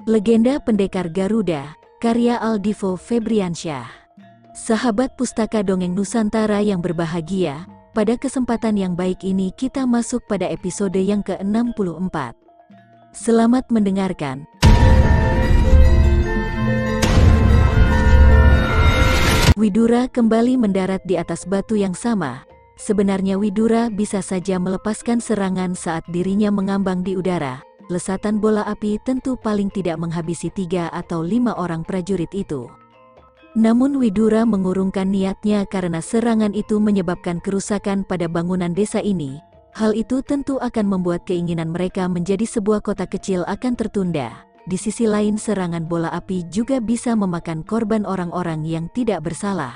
Legenda Pendekar Garuda, karya Aldivo Febriansyah. Sahabat Pustaka Dongeng Nusantara yang berbahagia, pada kesempatan yang baik ini kita masuk pada episode yang ke-64. Selamat mendengarkan. Widura kembali mendarat di atas batu yang sama. Sebenarnya Widura bisa saja melepaskan serangan saat dirinya mengambang di udara. Lesatan bola api tentu paling tidak menghabisi 3 atau 5 orang prajurit itu. Namun Widura mengurungkan niatnya karena serangan itu menyebabkan kerusakan pada bangunan desa ini. Hal itu tentu akan membuat keinginan mereka menjadi sebuah kota kecil akan tertunda. Di sisi lain serangan bola api juga bisa memakan korban orang-orang yang tidak bersalah.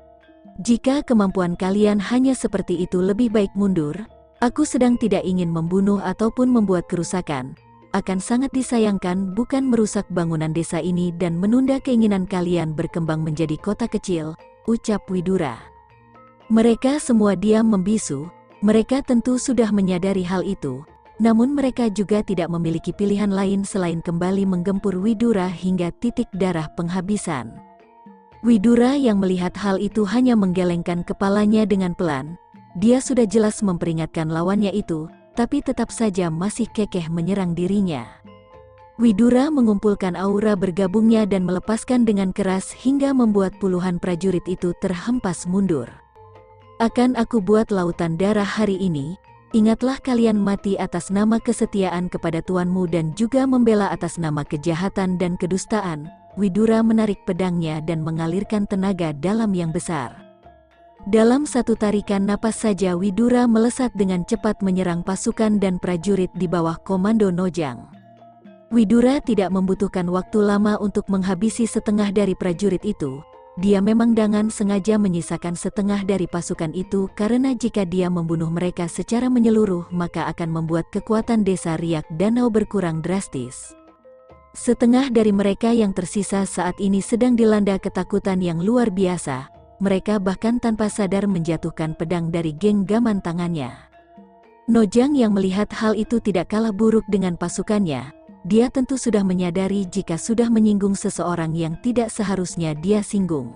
Jika kemampuan kalian hanya seperti itu, lebih baik mundur. Aku sedang tidak ingin membunuh ataupun membuat kerusakan. Akan sangat disayangkan bukan merusak bangunan desa ini dan menunda keinginan kalian berkembang menjadi kota kecil, ucap Widura. Mereka semua diam membisu. Mereka tentu sudah menyadari hal itu, namun mereka juga tidak memiliki pilihan lain selain kembali menggempur Widura hingga titik darah penghabisan. Widura yang melihat hal itu hanya menggelengkan kepalanya dengan pelan. Dia sudah jelas memperingatkan lawannya itu, tapi tetap saja masih kekeh menyerang dirinya. Widura mengumpulkan aura bergabungnya dan melepaskan dengan keras hingga membuat puluhan prajurit itu terhempas mundur. Akan aku buat lautan darah hari ini. Ingatlah kalian mati atas nama kesetiaan kepada tuanmu dan juga membela atas nama kejahatan dan kedustaan. Widura menarik pedangnya dan mengalirkan tenaga dalam yang besar. Dalam satu tarikan napas saja Widura melesat dengan cepat menyerang pasukan dan prajurit di bawah komando Nojang. Widura tidak membutuhkan waktu lama untuk menghabisi setengah dari prajurit itu. Dia memang dengan sengaja menyisakan setengah dari pasukan itu karena jika dia membunuh mereka secara menyeluruh maka akan membuat kekuatan desa Riak Danau berkurang drastis. Setengah dari mereka yang tersisa saat ini sedang dilanda ketakutan yang luar biasa. Mereka bahkan tanpa sadar menjatuhkan pedang dari genggaman tangannya. Nojang yang melihat hal itu tidak kalah buruk dengan pasukannya. Dia tentu sudah menyadari jika sudah menyinggung seseorang yang tidak seharusnya dia singgung.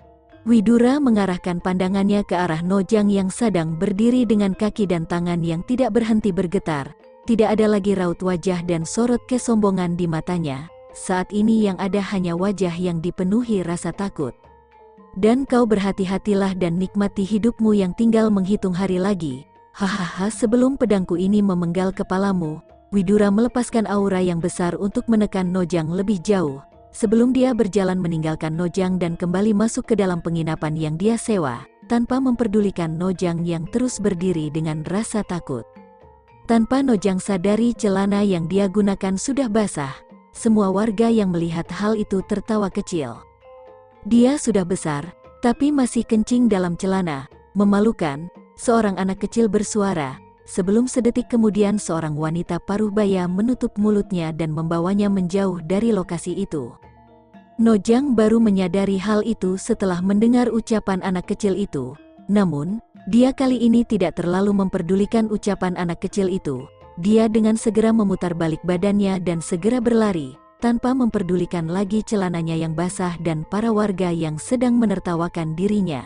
Widura mengarahkan pandangannya ke arah Nojang yang sedang berdiri dengan kaki dan tangan yang tidak berhenti bergetar. Tidak ada lagi raut wajah dan sorot kesombongan di matanya. Saat ini yang ada hanya wajah yang dipenuhi rasa takut. Dan kau berhati-hatilah dan nikmati hidupmu yang tinggal menghitung hari lagi. Hahaha, sebelum pedangku ini memenggal kepalamu. Widura melepaskan aura yang besar untuk menekan Nojang lebih jauh. Sebelum dia berjalan meninggalkan Nojang dan kembali masuk ke dalam penginapan yang dia sewa, tanpa memperdulikan Nojang yang terus berdiri dengan rasa takut. Tanpa Nojang sadari celana yang dia gunakan sudah basah, semua warga yang melihat hal itu tertawa kecil. Dia sudah besar, tapi masih kencing dalam celana. Memalukan, seorang anak kecil bersuara. Sebelum sedetik kemudian seorang wanita paruh baya menutup mulutnya dan membawanya menjauh dari lokasi itu. Nojang baru menyadari hal itu setelah mendengar ucapan anak kecil itu. Namun, dia kali ini tidak terlalu memperdulikan ucapan anak kecil itu. Dia dengan segera memutar balik badannya dan segera berlari, tanpa memperdulikan lagi celananya yang basah dan para warga yang sedang menertawakan dirinya.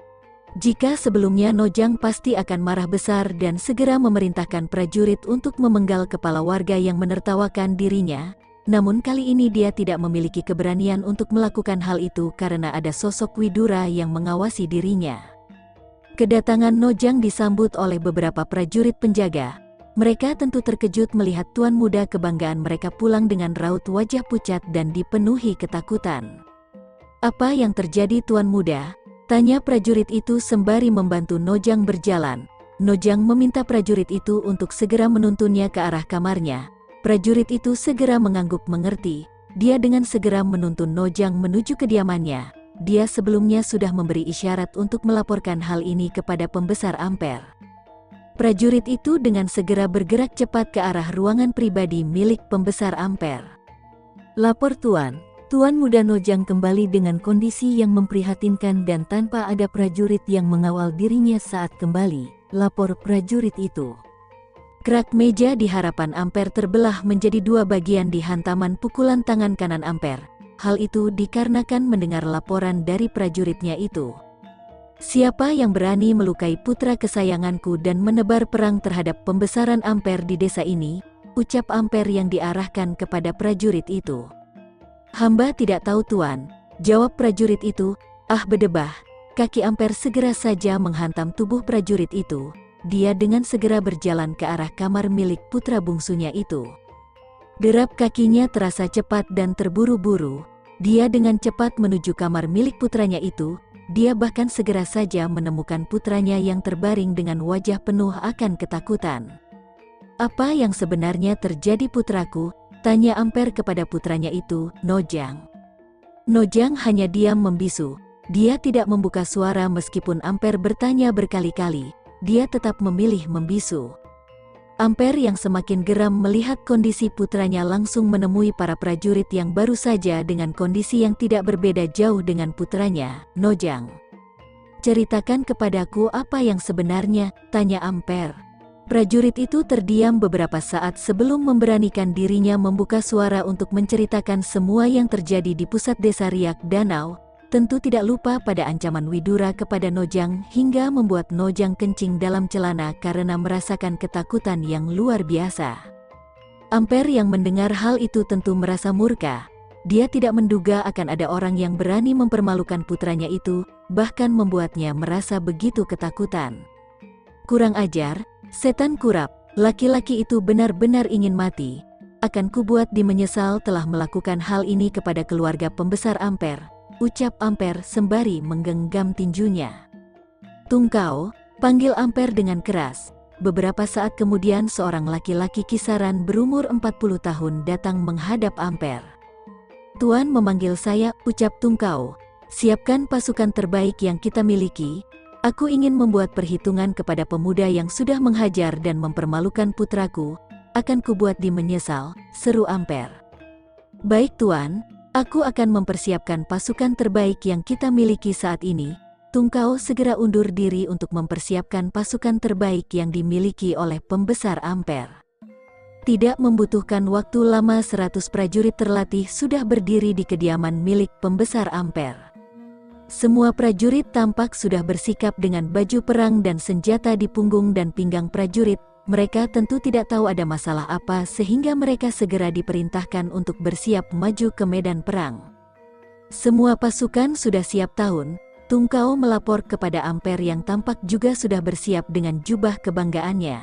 Jika sebelumnya Nojang pasti akan marah besar dan segera memerintahkan prajurit untuk memenggal kepala warga yang menertawakan dirinya, namun kali ini dia tidak memiliki keberanian untuk melakukan hal itu karena ada sosok Widura yang mengawasi dirinya. Kedatangan Nojang disambut oleh beberapa prajurit penjaga. Mereka tentu terkejut melihat tuan muda kebanggaan mereka pulang dengan raut wajah pucat dan dipenuhi ketakutan. Apa yang terjadi tuan muda? Tanya prajurit itu sembari membantu Nojang berjalan. Nojang meminta prajurit itu untuk segera menuntunnya ke arah kamarnya. Prajurit itu segera mengangguk mengerti. Dia dengan segera menuntun Nojang menuju kediamannya. Dia sebelumnya sudah memberi isyarat untuk melaporkan hal ini kepada pembesar Ampere. Prajurit itu dengan segera bergerak cepat ke arah ruangan pribadi milik pembesar Ampere. Lapor tuan, Tuan Muda Nojang kembali dengan kondisi yang memprihatinkan dan tanpa ada prajurit yang mengawal dirinya saat kembali, lapor prajurit itu. Kerak meja di harapan Ampere terbelah menjadi dua bagian di hantaman pukulan tangan kanan Ampere. Hal itu dikarenakan mendengar laporan dari prajuritnya itu. Siapa yang berani melukai putra kesayanganku dan menebar perang terhadap pembesaran Ampere di desa ini? Ucap Ampere yang diarahkan kepada prajurit itu. Hamba tidak tahu tuan, jawab prajurit itu. Ah bedebah, kaki Ampere segera saja menghantam tubuh prajurit itu. Dia dengan segera berjalan ke arah kamar milik putra bungsunya itu. Derap kakinya terasa cepat dan terburu-buru. Dia dengan cepat menuju kamar milik putranya itu. Dia bahkan segera saja menemukan putranya yang terbaring dengan wajah penuh akan ketakutan. Apa yang sebenarnya terjadi putraku? Tanya Ampere kepada putranya itu, Nojang. Nojang hanya diam membisu. Dia tidak membuka suara meskipun Ampere bertanya berkali-kali. Dia tetap memilih membisu. Ampere yang semakin geram melihat kondisi putranya langsung menemui para prajurit yang baru saja dengan kondisi yang tidak berbeda jauh dengan putranya, Nojang. Ceritakan kepadaku apa yang sebenarnya, tanya Ampere. Prajurit itu terdiam beberapa saat sebelum memberanikan dirinya membuka suara untuk menceritakan semua yang terjadi di pusat desa Riak Danau. Tentu tidak lupa pada ancaman Widura kepada Nojang hingga membuat Nojang kencing dalam celana karena merasakan ketakutan yang luar biasa. Ampere yang mendengar hal itu tentu merasa murka. Dia tidak menduga akan ada orang yang berani mempermalukan putranya itu, bahkan membuatnya merasa begitu ketakutan. Kurang ajar, setan kurap, laki-laki itu benar-benar ingin mati. Akan kubuat dia menyesal telah melakukan hal ini kepada keluarga pembesar Ampere. Ucap Ampere sembari menggenggam tinjunya. Tungkau, panggil Ampere dengan keras. Beberapa saat kemudian seorang laki-laki kisaran berumur 40 tahun datang menghadap Ampere. Tuan memanggil saya, ucap Tungkau. Siapkan pasukan terbaik yang kita miliki. Aku ingin membuat perhitungan kepada pemuda yang sudah menghajar dan mempermalukan putraku. Akan kubuat dia menyesal, seru Ampere. Baik tuan. Aku akan mempersiapkan pasukan terbaik yang kita miliki saat ini. Tungkau segera undur diri untuk mempersiapkan pasukan terbaik yang dimiliki oleh pembesar Ampere. Tidak membutuhkan waktu lama 100 prajurit terlatih sudah berdiri di kediaman milik pembesar Ampere. Semua prajurit tampak sudah bersikap dengan baju perang dan senjata di punggung dan pinggang prajurit. Mereka tentu tidak tahu ada masalah apa sehingga mereka segera diperintahkan untuk bersiap maju ke medan perang. Semua pasukan sudah siap tahun. Tungkau melapor kepada Ampere yang tampak juga sudah bersiap dengan jubah kebanggaannya.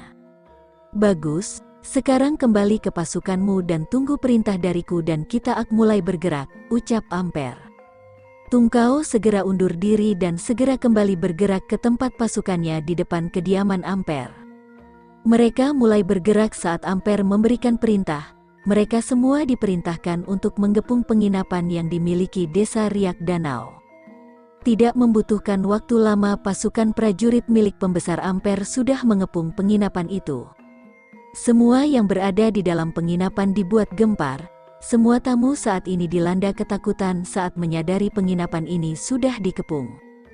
Bagus, sekarang kembali ke pasukanmu dan tunggu perintah dariku dan kita akan mulai bergerak, ucap Ampere. Tungkau segera undur diri dan segera kembali bergerak ke tempat pasukannya di depan kediaman Ampere. Mereka mulai bergerak saat Ampere memberikan perintah. Mereka semua diperintahkan untuk menggepung penginapan yang dimiliki desa Riak Danau. Tidak membutuhkan waktu lama pasukan prajurit milik pembesar Ampere sudah mengepung penginapan itu. Semua yang berada di dalam penginapan dibuat gempar. Semua tamu saat ini dilanda ketakutan saat menyadari penginapan ini sudah dikepung.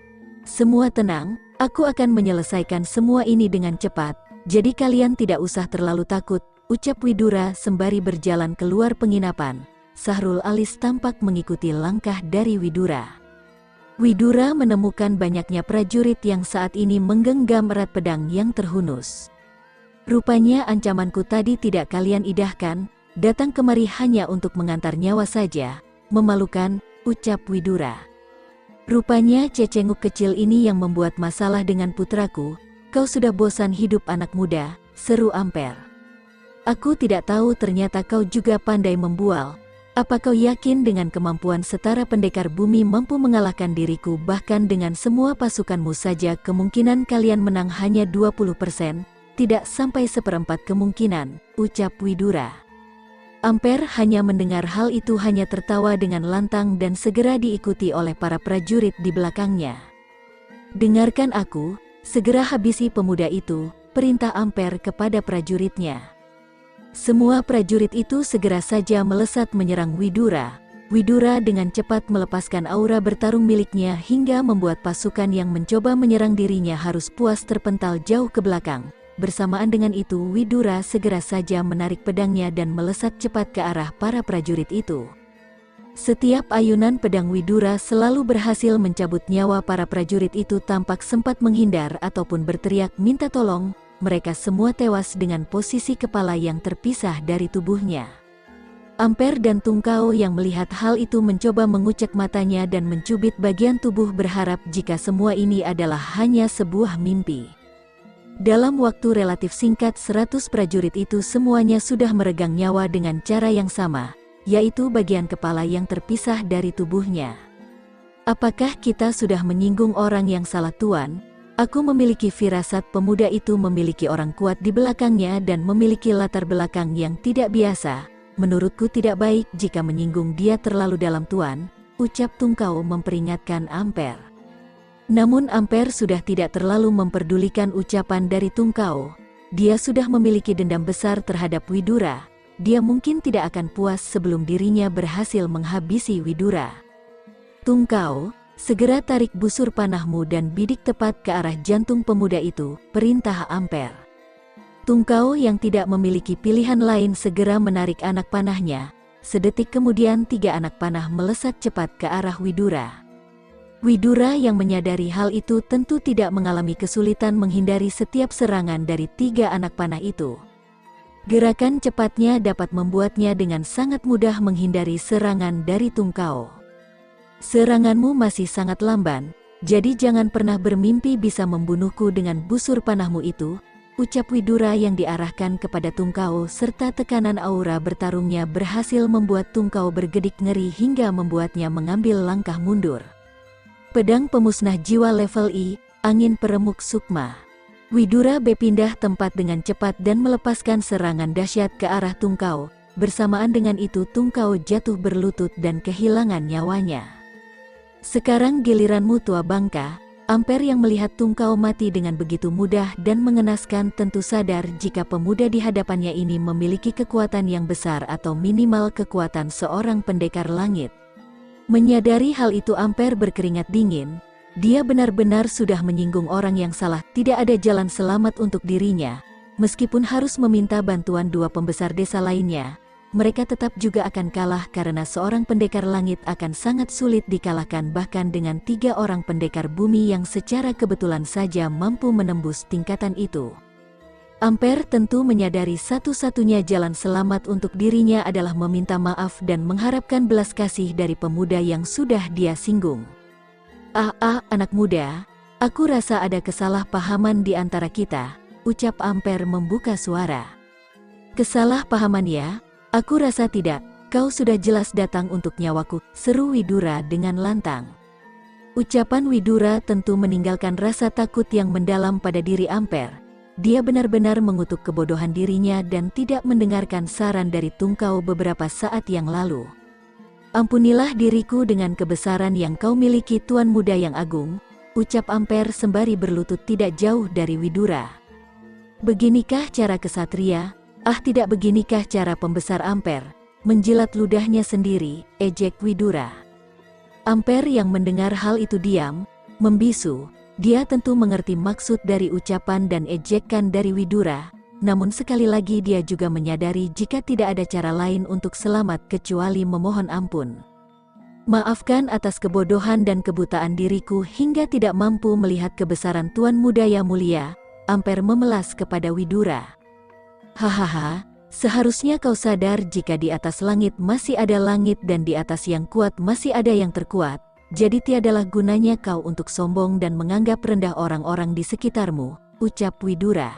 Semua tenang, aku akan menyelesaikan semua ini dengan cepat. Jadi kalian tidak usah terlalu takut, ucap Widura sembari berjalan keluar penginapan. Sahrul Alis tampak mengikuti langkah dari Widura. Widura menemukan banyaknya prajurit yang saat ini menggenggam erat pedang yang terhunus. Rupanya ancamanku tadi tidak kalian idahkan, datang kemari hanya untuk mengantar nyawa saja. Memalukan, ucap Widura. Rupanya cecenguk kecil ini yang membuat masalah dengan putraku. Kau sudah bosan hidup anak muda, seru Ampere. Aku tidak tahu ternyata kau juga pandai membual. Apa kau yakin dengan kemampuan setara pendekar bumi mampu mengalahkan diriku bahkan dengan semua pasukanmu saja kemungkinan kalian menang hanya 20%, tidak sampai seperempat kemungkinan, ucap Widura. Ampere hanya mendengar hal itu hanya tertawa dengan lantang dan segera diikuti oleh para prajurit di belakangnya. Dengarkan aku. Segera habisi pemuda itu, perintah Ampere kepada prajuritnya. Semua prajurit itu segera saja melesat menyerang Widura. Widura dengan cepat melepaskan aura bertarung miliknya hingga membuat pasukan yang mencoba menyerang dirinya harus puas terpental jauh ke belakang. Bersamaan dengan itu Widura segera saja menarik pedangnya dan melesat cepat ke arah para prajurit itu. Setiap ayunan pedang Widura selalu berhasil mencabut nyawa para prajurit itu tanpa sempat menghindar ataupun berteriak minta tolong. Mereka semua tewas dengan posisi kepala yang terpisah dari tubuhnya. Amper dan Tungkao yang melihat hal itu mencoba mengucek matanya dan mencubit bagian tubuh berharap jika semua ini adalah hanya sebuah mimpi. Dalam waktu relatif singkat 100 prajurit itu semuanya sudah meregang nyawa dengan cara yang sama, yaitu bagian kepala yang terpisah dari tubuhnya. Apakah kita sudah menyinggung orang yang salah tuan? Aku memiliki firasat pemuda itu memiliki orang kuat di belakangnya dan memiliki latar belakang yang tidak biasa. Menurutku tidak baik jika menyinggung dia terlalu dalam tuan, ucap Tungkao memperingatkan Amper. Namun Amper sudah tidak terlalu memperdulikan ucapan dari Tungkao. Dia sudah memiliki dendam besar terhadap Widura. Dia mungkin tidak akan puas sebelum dirinya berhasil menghabisi Widura. Tungkao, segera tarik busur panahmu dan bidik tepat ke arah jantung pemuda itu, perintah Amper. Tungkao yang tidak memiliki pilihan lain segera menarik anak panahnya. Sedetik kemudian 3 anak panah melesat cepat ke arah Widura. Widura yang menyadari hal itu tentu tidak mengalami kesulitan menghindari setiap serangan dari 3 anak panah itu. Gerakan cepatnya dapat membuatnya dengan sangat mudah menghindari serangan dari Tungkao. Seranganmu masih sangat lamban, jadi jangan pernah bermimpi bisa membunuhku dengan busur panahmu itu, ucap Widura yang diarahkan kepada Tungkao serta tekanan aura bertarungnya berhasil membuat Tungkao bergedik ngeri hingga membuatnya mengambil langkah mundur. Pedang pemusnah jiwa level I, angin peremuk sukma. Widura berpindah tempat dengan cepat dan melepaskan serangan dahsyat ke arah Tungkao. Bersamaan dengan itu Tungkao jatuh berlutut dan kehilangan nyawanya. Sekarang giliranmu tua bangka. Amper yang melihat Tungkao mati dengan begitu mudah dan mengenaskan tentu sadar jika pemuda di hadapannya ini memiliki kekuatan yang besar atau minimal kekuatan seorang pendekar langit. Menyadari hal itu Amper berkeringat dingin. Dia benar-benar sudah menyinggung orang yang salah, tidak ada jalan selamat untuk dirinya. Meskipun harus meminta bantuan 2 pembesar desa lainnya, mereka tetap juga akan kalah karena seorang pendekar langit akan sangat sulit dikalahkan bahkan dengan 3 orang pendekar bumi yang secara kebetulan saja mampu menembus tingkatan itu. Amper tentu menyadari satu-satunya jalan selamat untuk dirinya adalah meminta maaf dan mengharapkan belas kasih dari pemuda yang sudah dia singgung. Anak muda, aku rasa ada kesalahpahaman di antara kita, ucap Amper membuka suara. Kesalahpahaman ya? Aku rasa tidak, kau sudah jelas datang untuk nyawaku, seru Widura dengan lantang. Ucapan Widura tentu meninggalkan rasa takut yang mendalam pada diri Amper. Dia benar-benar mengutuk kebodohan dirinya dan tidak mendengarkan saran dari Tungkao beberapa saat yang lalu. Ampunilah diriku dengan kebesaran yang kau miliki tuan muda yang agung, ucap Amper sembari berlutut tidak jauh dari Widura. Beginikah cara kesatria? Tidak beginikah cara pembesar Amper? Menjilat ludahnya sendiri, ejek Widura. Amper yang mendengar hal itu diam, membisu. Dia tentu mengerti maksud dari ucapan dan ejekan dari Widura, namun sekali lagi dia juga menyadari jika tidak ada cara lain untuk selamat kecuali memohon ampun. Maafkan atas kebodohan dan kebutaan diriku hingga tidak mampu melihat kebesaran tuan muda yang mulia, Amper memelas kepada Widura. Hahaha, seharusnya kau sadar jika di atas langit masih ada langit dan di atas yang kuat masih ada yang terkuat, jadi tiadalah gunanya kau untuk sombong dan menganggap rendah orang-orang di sekitarmu, ucap Widura.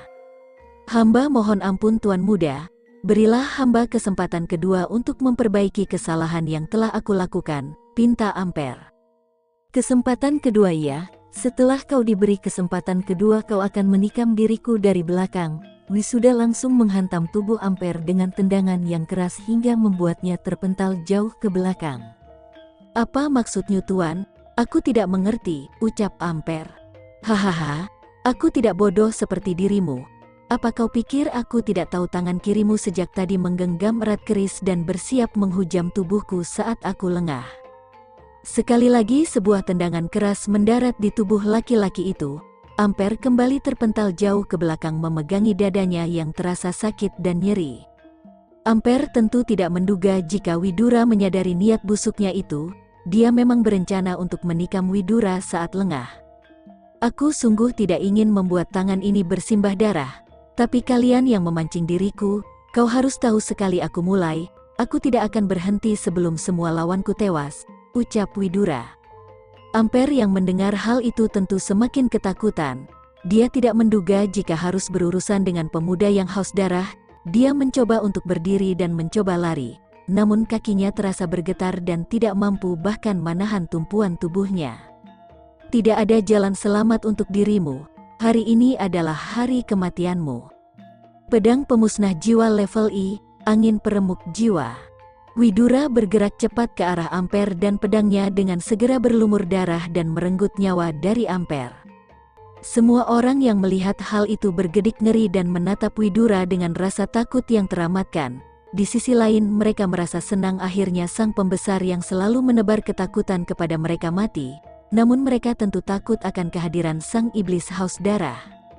Hamba mohon ampun tuan muda, berilah hamba kesempatan kedua untuk memperbaiki kesalahan yang telah aku lakukan, pinta Amper. Kesempatan kedua ya, setelah kau diberi kesempatan kedua kau akan menikam diriku dari belakang. Wisuda langsung menghantam tubuh Amper dengan tendangan yang keras hingga membuatnya terpental jauh ke belakang. Apa maksudnya tuan? Aku tidak mengerti, ucap Amper. Hahaha, aku tidak bodoh seperti dirimu. Apa kau pikir aku tidak tahu tangan kirimu sejak tadi menggenggam erat keris dan bersiap menghujam tubuhku saat aku lengah. Sekali lagi sebuah tendangan keras mendarat di tubuh laki-laki itu. Amper kembali terpental jauh ke belakang memegangi dadanya yang terasa sakit dan nyeri. Amper tentu tidak menduga jika Widura menyadari niat busuknya itu. Dia memang berencana untuk menikam Widura saat lengah. Aku sungguh tidak ingin membuat tangan ini bersimbah darah. Tapi kalian yang memancing diriku, kau harus tahu sekali aku mulai, aku tidak akan berhenti sebelum semua lawanku tewas, ucap Widura. Amper yang mendengar hal itu tentu semakin ketakutan. Dia tidak menduga jika harus berurusan dengan pemuda yang haus darah. Dia mencoba untuk berdiri dan mencoba lari. Namun kakinya terasa bergetar dan tidak mampu bahkan menahan tumpuan tubuhnya. Tidak ada jalan selamat untuk dirimu. Hari ini adalah hari kematianmu. Pedang pemusnah jiwa level I, angin peremuk jiwa. Widura bergerak cepat ke arah Amper dan pedangnya dengan segera berlumur darah dan merenggut nyawa dari Amper. Semua orang yang melihat hal itu bergedik ngeri dan menatap Widura dengan rasa takut yang teramatkan. Di sisi lain mereka merasa senang akhirnya sang pembesar yang selalu menebar ketakutan kepada mereka mati. Namun mereka tentu takut akan kehadiran sang iblis haus darah.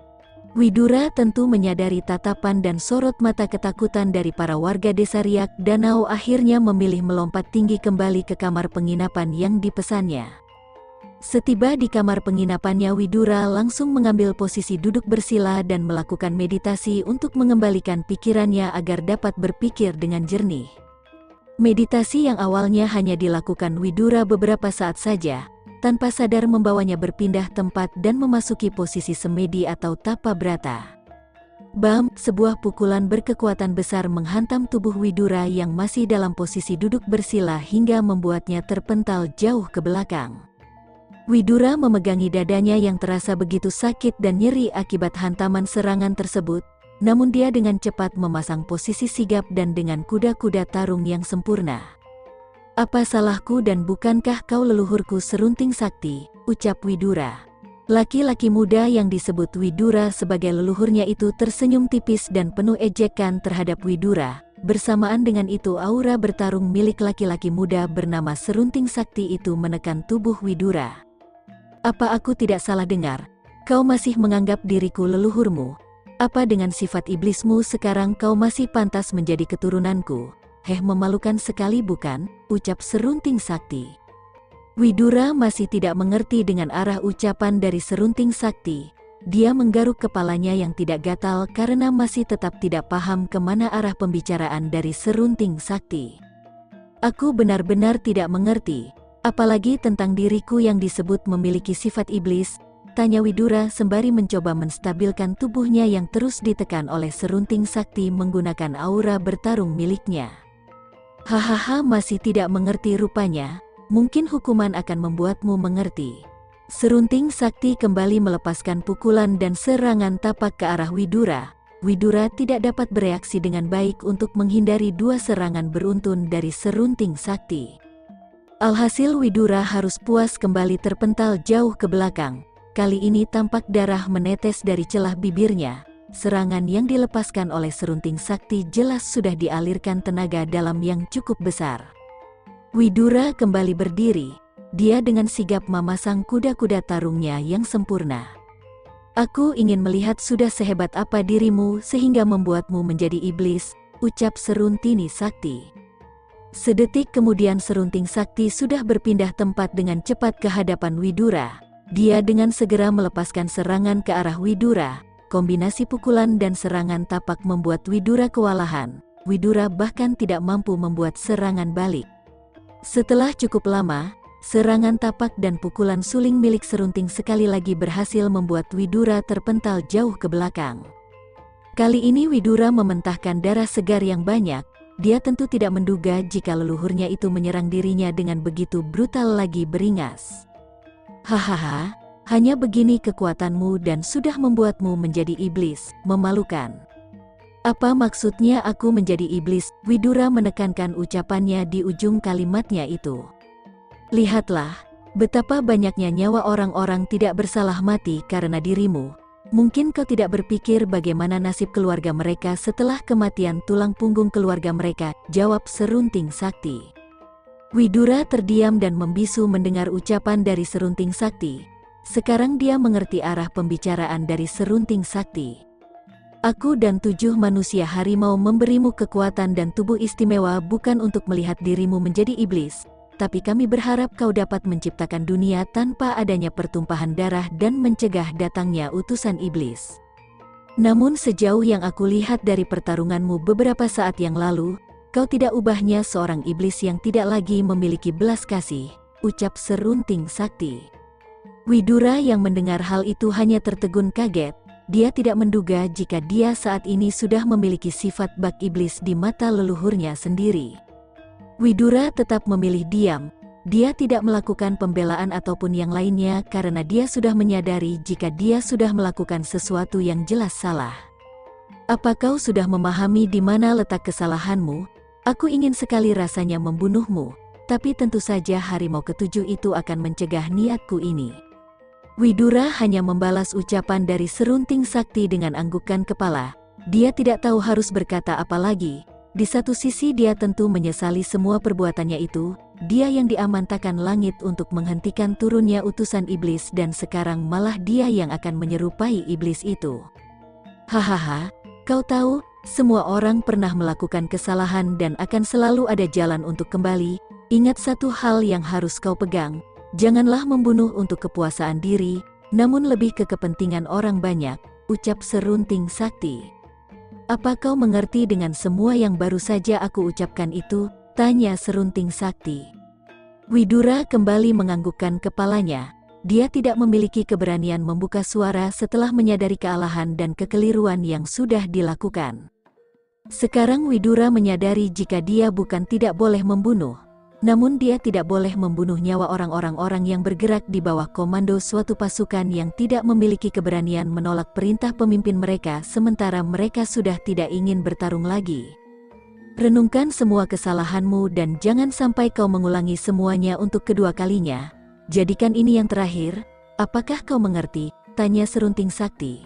Widura tentu menyadari tatapan dan sorot mata ketakutan dari para warga desa Riak Danau akhirnya memilih melompat tinggi kembali ke kamar penginapan yang dipesannya. Setiba di kamar penginapannya Widura langsung mengambil posisi duduk bersila dan melakukan meditasi untuk mengembalikan pikirannya agar dapat berpikir dengan jernih. Meditasi yang awalnya hanya dilakukan Widura beberapa saat saja, tanpa sadar membawanya berpindah tempat dan memasuki posisi semedi atau tapa brata. Bam! Sebuah pukulan berkekuatan besar menghantam tubuh Widura yang masih dalam posisi duduk bersila hingga membuatnya terpental jauh ke belakang. Widura memegangi dadanya yang terasa begitu sakit dan nyeri akibat hantaman serangan tersebut, namun dia dengan cepat memasang posisi sigap dan dengan kuda-kuda tarung yang sempurna. Apa salahku dan bukankah kau leluhurku Serunting Sakti, ucap Widura. Laki-laki muda yang disebut Widura sebagai leluhurnya itu tersenyum tipis dan penuh ejekan terhadap Widura. Bersamaan dengan itu aura bertarung milik laki-laki muda bernama Serunting Sakti itu menekan tubuh Widura. Apa aku tidak salah dengar? Kau masih menganggap diriku leluhurmu? Apa dengan sifat iblismu sekarang kau masih pantas menjadi keturunanku? Memalukan sekali bukan? Ucap Serunting Sakti. Widura masih tidak mengerti dengan arah ucapan dari Serunting Sakti. Dia menggaruk kepalanya yang tidak gatal karena masih tetap tidak paham kemana arah pembicaraan dari Serunting Sakti. Aku benar-benar tidak mengerti. Apalagi tentang diriku yang disebut memiliki sifat iblis, tanya Widura sembari mencoba menstabilkan tubuhnya yang terus ditekan oleh Serunting Sakti menggunakan aura bertarung miliknya. Hahaha, masih tidak mengerti rupanya, mungkin hukuman akan membuatmu mengerti. Serunting Sakti kembali melepaskan pukulan dan serangan tapak ke arah Widura. Widura tidak dapat bereaksi dengan baik untuk menghindari dua serangan beruntun dari Serunting Sakti. Alhasil Widura harus puas kembali terpental jauh ke belakang. Kali ini tampak darah menetes dari celah bibirnya. Serangan yang dilepaskan oleh Serunting Sakti jelas sudah dialirkan tenaga dalam yang cukup besar. Widura kembali berdiri. Dia dengan sigap memasang kuda-kuda tarungnya yang sempurna. Aku ingin melihat sudah sehebat apa dirimu sehingga membuatmu menjadi iblis, ucap Serunting Sakti. Sedetik kemudian Serunting Sakti sudah berpindah tempat dengan cepat ke hadapan Widura. Dia dengan segera melepaskan serangan ke arah Widura. Kombinasi pukulan dan serangan tapak membuat Widura kewalahan. Widura bahkan tidak mampu membuat serangan balik. Setelah cukup lama, serangan tapak dan pukulan suling milik Serunting sekali lagi berhasil membuat Widura terpental jauh ke belakang. Kali ini Widura mementahkan darah segar yang banyak. Dia tentu tidak menduga jika leluhurnya itu menyerang dirinya dengan begitu brutal lagi beringas. Hahaha, hanya begini kekuatanmu dan sudah membuatmu menjadi iblis, memalukan. Apa maksudnya aku menjadi iblis? Widura menekankan ucapannya di ujung kalimatnya itu. Lihatlah, betapa banyaknya nyawa orang-orang tidak bersalah mati karena dirimu. Mungkin kau tidak berpikir bagaimana nasib keluarga mereka setelah kematian tulang punggung keluarga mereka, jawab Serunting Sakti. Widura terdiam dan membisu mendengar ucapan dari Serunting Sakti. Sekarang dia mengerti arah pembicaraan dari serunting sakti. Aku dan 7 manusia harimau memberimu kekuatan dan tubuh istimewa bukan untuk melihat dirimu menjadi iblis, tapi kami berharap kau dapat menciptakan dunia tanpa adanya pertumpahan darah dan mencegah datangnya utusan iblis. Namun sejauh yang aku lihat dari pertarunganmu beberapa saat yang lalu, kau tidak ubahnya seorang iblis yang tidak lagi memiliki belas kasih, ucap serunting sakti. Widura yang mendengar hal itu hanya tertegun kaget. Dia tidak menduga jika dia saat ini sudah memiliki sifat bak iblis di mata leluhurnya sendiri. Widura tetap memilih diam. Dia tidak melakukan pembelaan ataupun yang lainnya karena dia sudah menyadari jika dia sudah melakukan sesuatu yang jelas salah. Apa kau sudah memahami di mana letak kesalahanmu? Aku ingin sekali rasanya membunuhmu, tapi tentu saja harimau ketujuh itu akan mencegah niatku ini. Widura hanya membalas ucapan dari serunting sakti dengan anggukan kepala. Dia tidak tahu harus berkata apa lagi. Di satu sisi dia tentu menyesali semua perbuatannya itu. Dia yang diamantakan langit untuk menghentikan turunnya utusan iblis dan sekarang malah dia yang akan menyerupai iblis itu. Hahaha, kau tahu, semua orang pernah melakukan kesalahan dan akan selalu ada jalan untuk kembali. Ingat satu hal yang harus kau pegang. Janganlah membunuh untuk kepuasaan diri, namun lebih ke kepentingan orang banyak, ucap serunting sakti. Apa kau mengerti dengan semua yang baru saja aku ucapkan itu? Tanya serunting sakti. Widura kembali menganggukkan kepalanya. Dia tidak memiliki keberanian membuka suara setelah menyadari kealahan dan kekeliruan yang sudah dilakukan. Sekarang Widura menyadari jika dia bukan tidak boleh membunuh. Namun dia tidak boleh membunuh nyawa orang-orang yang bergerak di bawah komando suatu pasukan yang tidak memiliki keberanian menolak perintah pemimpin mereka sementara mereka sudah tidak ingin bertarung lagi. Renungkan semua kesalahanmu dan jangan sampai kau mengulangi semuanya untuk kedua kalinya. Jadikan ini yang terakhir. Apakah kau mengerti? Tanya serunting sakti.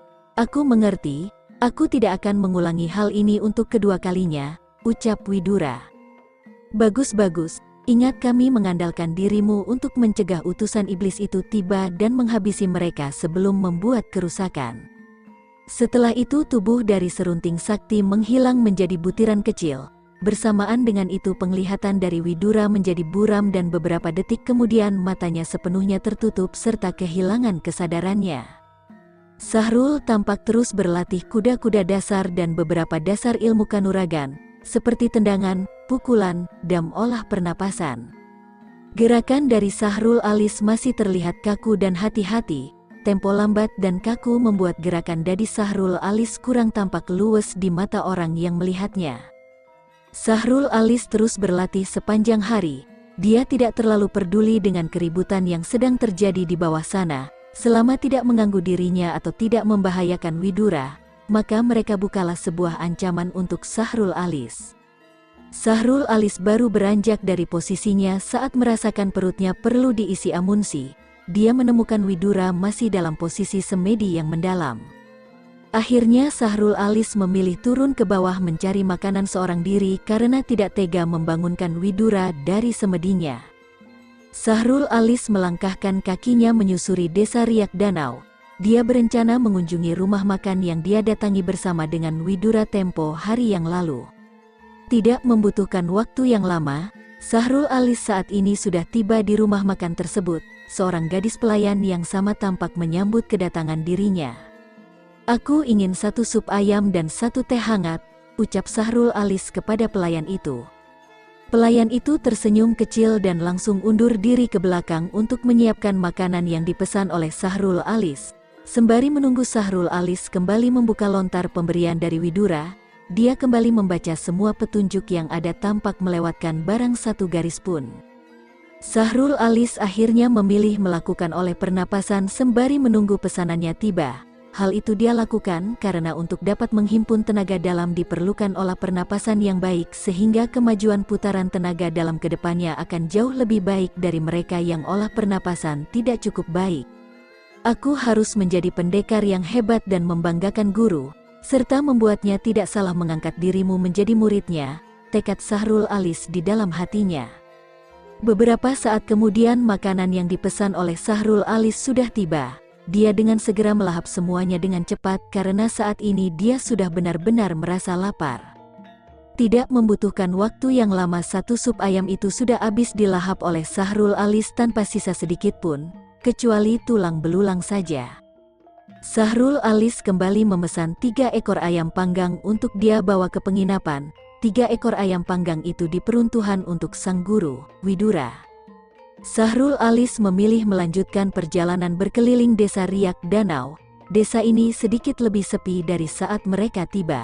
Aku mengerti, aku tidak akan mengulangi hal ini untuk kedua kalinya, ucap Widura. Bagus-bagus, ingat kami mengandalkan dirimu untuk mencegah utusan iblis itu tiba dan menghabisi mereka sebelum membuat kerusakan. Setelah itu tubuh dari serunting sakti menghilang menjadi butiran kecil. Bersamaan dengan itu penglihatan dari Widura menjadi buram dan beberapa detik kemudian matanya sepenuhnya tertutup serta kehilangan kesadarannya. Sahrul tampak terus berlatih kuda-kuda dasar dan beberapa dasar ilmu kanuragan, seperti tendangan, pukulan, dan olah pernapasan. Gerakan dari Sahrul Alis masih terlihat kaku dan hati-hati. Tempo lambat dan kaku membuat gerakan dari Sahrul Alis kurang tampak luwes di mata orang yang melihatnya. Sahrul Alis terus berlatih sepanjang hari. Dia tidak terlalu peduli dengan keributan yang sedang terjadi di bawah sana. Selama tidak mengganggu dirinya atau tidak membahayakan Widura, maka mereka bukanlah sebuah ancaman untuk Sahrul Alis. Sahrul Alis baru beranjak dari posisinya saat merasakan perutnya perlu diisi amunisi. Dia menemukan Widura masih dalam posisi semedi yang mendalam. Akhirnya Sahrul Alis memilih turun ke bawah mencari makanan seorang diri karena tidak tega membangunkan Widura dari semedinya. Sahrul Alis melangkahkan kakinya menyusuri desa Riak Danau. Dia berencana mengunjungi rumah makan yang dia datangi bersama dengan Widura tempo hari yang lalu. Tidak membutuhkan waktu yang lama, Sahrul Alis saat ini sudah tiba di rumah makan tersebut. Seorang gadis pelayan yang sama tampak menyambut kedatangan dirinya. Aku ingin 1 sup ayam dan 1 teh hangat, ucap Sahrul Alis kepada pelayan itu. Pelayan itu tersenyum kecil dan langsung undur diri ke belakang untuk menyiapkan makanan yang dipesan oleh Sahrul Alis. Sembari menunggu Sahrul Alis kembali membuka lontar pemberian dari Widura, dia kembali membaca semua petunjuk yang ada tampak melewatkan barang 1 garis pun. Sahrul Alis akhirnya memilih melakukan oleh pernapasan sembari menunggu pesanannya tiba. Hal itu dia lakukan karena untuk dapat menghimpun tenaga dalam diperlukan olah pernapasan yang baik sehingga kemajuan putaran tenaga dalam kedepannya akan jauh lebih baik dari mereka yang olah pernapasan tidak cukup baik. Aku harus menjadi pendekar yang hebat dan membanggakan guru, serta membuatnya tidak salah mengangkat dirimu menjadi muridnya, tekad Sahrul Alis di dalam hatinya. Beberapa saat kemudian makanan yang dipesan oleh Sahrul Alis sudah tiba. Dia dengan segera melahap semuanya dengan cepat karena saat ini dia sudah benar-benar merasa lapar. Tidak membutuhkan waktu yang lama, satu sup ayam itu sudah habis dilahap oleh Sahrul Alis tanpa sisa sedikit pun, kecuali tulang belulang saja. Sahrul Alis kembali memesan 3 ekor ayam panggang untuk dia bawa ke penginapan. 3 ekor ayam panggang itu diperuntukkan untuk sang guru, Widura. Sahrul Alis memilih melanjutkan perjalanan berkeliling desa Riak Danau. Desa ini sedikit lebih sepi dari saat mereka tiba.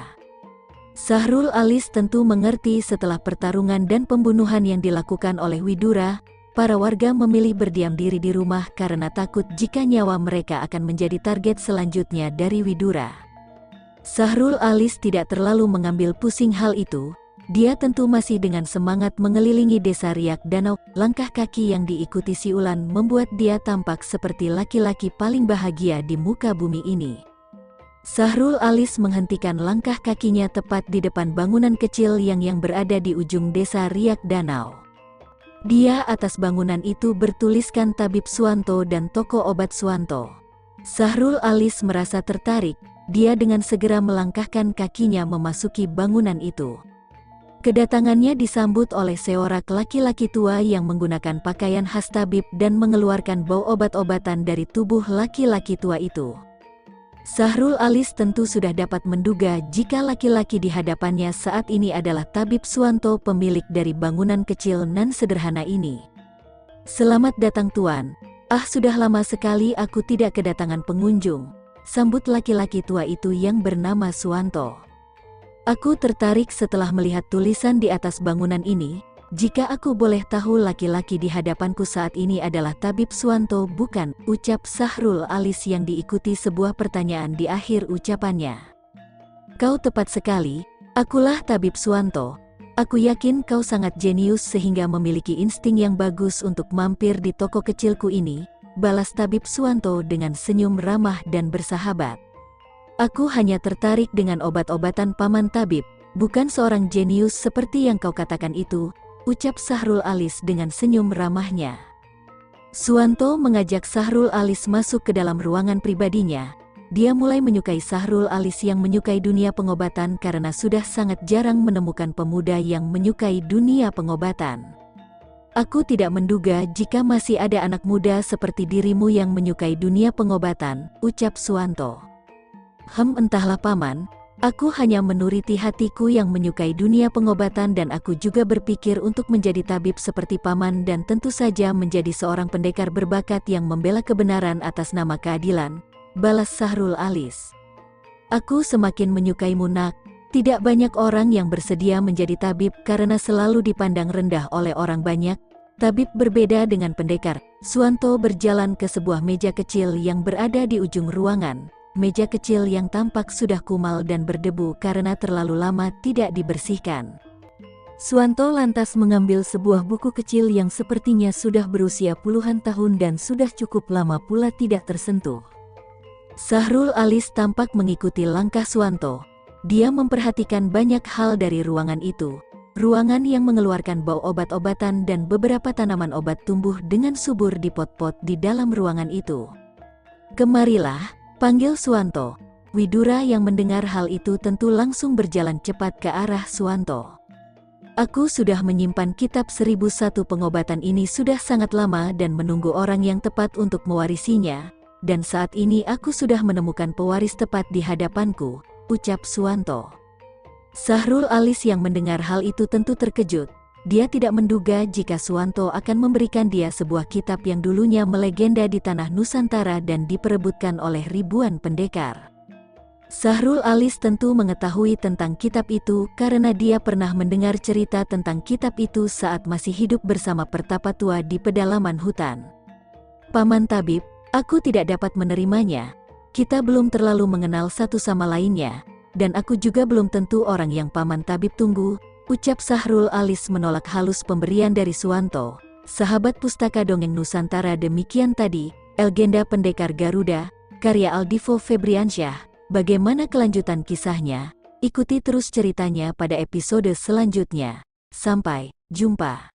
Sahrul Alis tentu mengerti setelah pertarungan dan pembunuhan yang dilakukan oleh Widura, para warga memilih berdiam diri di rumah karena takut jika nyawa mereka akan menjadi target selanjutnya dari Widura. Sahrul Alis tidak terlalu mengambil pusing hal itu. Dia tentu masih dengan semangat mengelilingi desa Riak Danau. Langkah kaki yang diikuti si Ulan membuat dia tampak seperti laki-laki paling bahagia di muka bumi ini. Sahrul Alis menghentikan langkah kakinya tepat di depan bangunan kecil yang berada di ujung desa Riak Danau. Dia atas bangunan itu bertuliskan Tabib Suwanto dan toko obat Suwanto. Sahrul Alis merasa tertarik. Dia dengan segera melangkahkan kakinya memasuki bangunan itu. Kedatangannya disambut oleh seorang laki-laki tua yang menggunakan pakaian khas tabib dan mengeluarkan bau obat-obatan dari tubuh laki-laki tua itu. Sahrul Alis tentu sudah dapat menduga jika laki-laki di hadapannya saat ini adalah Tabib Suwanto, pemilik dari bangunan kecil nan sederhana ini. "Selamat datang Tuan. Sudah lama sekali aku tidak kedatangan pengunjung," sambut laki-laki tua itu yang bernama Suwanto. "Aku tertarik setelah melihat tulisan di atas bangunan ini. Jika aku boleh tahu, laki-laki di hadapanku saat ini adalah Tabib Suwanto, bukan?" ucap Sahrul Alis yang diikuti sebuah pertanyaan di akhir ucapannya. "Kau tepat sekali, akulah Tabib Suwanto. Aku yakin kau sangat jenius sehingga memiliki insting yang bagus untuk mampir di toko kecilku ini," balas Tabib Suwanto dengan senyum ramah dan bersahabat. "Aku hanya tertarik dengan obat-obatan Paman Tabib, bukan seorang jenius seperti yang kau katakan itu," ucap Sahrul Alis dengan senyum ramahnya. Suwanto mengajak Sahrul Alis masuk ke dalam ruangan pribadinya. Dia mulai menyukai Sahrul Alis yang menyukai dunia pengobatan karena sudah sangat jarang menemukan pemuda yang menyukai dunia pengobatan. "Aku tidak menduga jika masih ada anak muda seperti dirimu yang menyukai dunia pengobatan," ucap Suwanto. Entahlah Paman, aku hanya menuriti hatiku yang menyukai dunia pengobatan dan aku juga berpikir untuk menjadi tabib seperti Paman dan tentu saja menjadi seorang pendekar berbakat yang membela kebenaran atas nama keadilan," balas Sahrul Alis. "Aku semakin menyukaimu Nak. Tidak banyak orang yang bersedia menjadi tabib karena selalu dipandang rendah oleh orang banyak. Tabib berbeda dengan pendekar." Suwanto berjalan ke sebuah meja kecil yang berada di ujung ruangan. Meja kecil yang tampak sudah kumal dan berdebu karena terlalu lama tidak dibersihkan. Suwanto lantas mengambil sebuah buku kecil yang sepertinya sudah berusia puluhan tahun dan sudah cukup lama pula tidak tersentuh. Sahrul Alis tampak mengikuti langkah Suwanto. Dia memperhatikan banyak hal dari ruangan itu. Ruangan yang mengeluarkan bau obat-obatan dan beberapa tanaman obat tumbuh dengan subur di pot-pot di dalam ruangan itu. "Kemarilah," panggil Suwanto. Widura yang mendengar hal itu tentu langsung berjalan cepat ke arah Suwanto. "Aku sudah menyimpan kitab 1001 pengobatan ini sudah sangat lama dan menunggu orang yang tepat untuk mewarisinya, dan saat ini aku sudah menemukan pewaris tepat di hadapanku," ucap Suwanto. Sahrul Alis yang mendengar hal itu tentu terkejut. Dia tidak menduga jika Suwanto akan memberikan dia sebuah kitab yang dulunya melegenda di tanah Nusantara dan diperebutkan oleh ribuan pendekar. Sahrul Alis tentu mengetahui tentang kitab itu karena dia pernah mendengar cerita tentang kitab itu saat masih hidup bersama pertapa tua di pedalaman hutan. "Paman Tabib, aku tidak dapat menerimanya. Kita belum terlalu mengenal satu sama lainnya, dan aku juga belum tentu orang yang Paman Tabib tunggu," ucap Sahrul Alis menolak halus pemberian dari Suwanto. Sahabat Pustaka Dongeng Nusantara, demikian tadi, Legenda Pendekar Garuda, karya Aldivo Febriansyah. Bagaimana kelanjutan kisahnya? Ikuti terus ceritanya pada episode selanjutnya. Sampai jumpa.